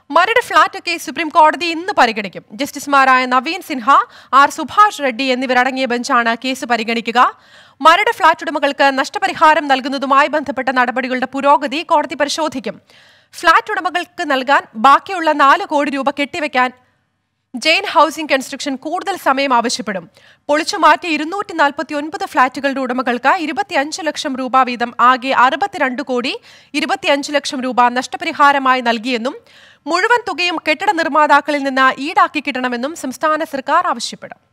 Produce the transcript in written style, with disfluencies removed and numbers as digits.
Maradu flat case supreme കോടതി ഇന്ന് പരിഗണിക്കും. ജസ്റ്റിസുമാരായ നവീൻ സിൻഹ, ആർ സുഭാഷ് റെഡ്ഡി എന്നിവരടങ്ങിയ ബെഞ്ചാണ് കേസ് പരിഗണിക്കുക. മരട് ഫ്ളാറ്റ് ഉടമകൾക്ക് നഷ്ടപരിഹാരം നൽകുന്നതുമായി ബന്ധപ്പെട്ട നടപടികളുടെ പുരോഗതി കോടതി പരിശോധിക്കും. ഫ്ളാറ്റ് ഉടമകൾക്ക് നൽകാൻ ബാക്കിയുള്ള 4 കോടി രൂപ കെട്ടിവെക്കാൻ ജെയിൻ ഹൗസിംഗ് കൺസ്ട്രക്ഷൻ കൂടുതൽ സമയം ആവശ്യപ്പെടും. പൊളിച്ചുമാറ്റി 249 ഫ്ളാറ്റുകളുടെ ഉടമകൾക്ക് 25 ലക്ഷം രൂപ വീതം ആകെ 62 കോടി 25 ലക്ഷം രൂപ നഷ്ടപരിഹാരമായി നൽകിയെന്നും മുഴുവൻ തുകയും കെട്ടിട നിർമ്മാതാക്കളിൽ നിന്ന് ഈടാക്കി കിട്ടണമെന്നും സംസ്ഥാന സർക്കാർ ആവശ്യപ്പെടും.